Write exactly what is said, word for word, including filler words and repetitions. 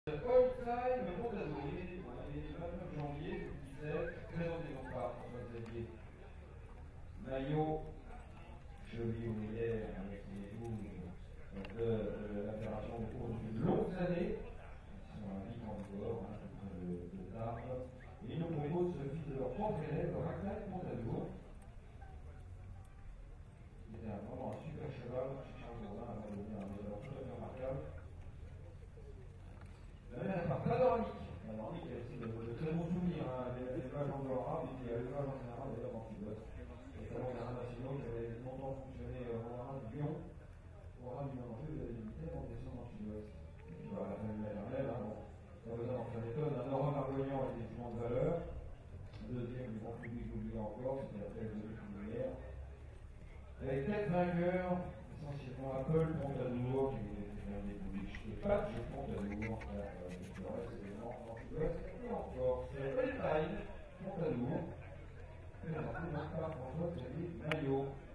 Holstein, le Montazoué, le vingt-neuf janvier deux mille dix-sept, présenté donc par François-Xavier Maillot, cheville ouvrière avec les douze de euh, la Fédération au cours de longues années, qui sont un livre encore, hein, de, de Tarbes, et ils nous proposent ce fils de leur propre élève, Ragnar Montazour, qui était un, vraiment un super cheval chez Charles Bourdin, avant de devenir un modèle tout à fait remarquable. La même part panoramique. Panoramique, il y a aussi de, de très bons souvenirs. Hein. L'élevage en arabe, et puis l'élevage en général, d'ailleurs, dans le sud-ouest. Les salons internationaux qui avaient longtemps fonctionné en arabe du Lyon, au arabe du Nord, vous avez limité en descendant dans le sud-ouest. Et puis, bah, la famille maternelle, hein, bon, pas besoin d'en faire des tonnes. Un Laurent Margognan a effectivement de valeur. Le deuxième du grand public, j'oublie encore, c'était la thèse de l'hiver. Avec quatre vainqueurs, essentiellement Apple, Pompadour, qui est un des publics de Patch, Pompadour, le reste c'est évidemment en sud-ouest, et encore, c'est Holstein, Pompadour, présenté par François-Xavier Maillot.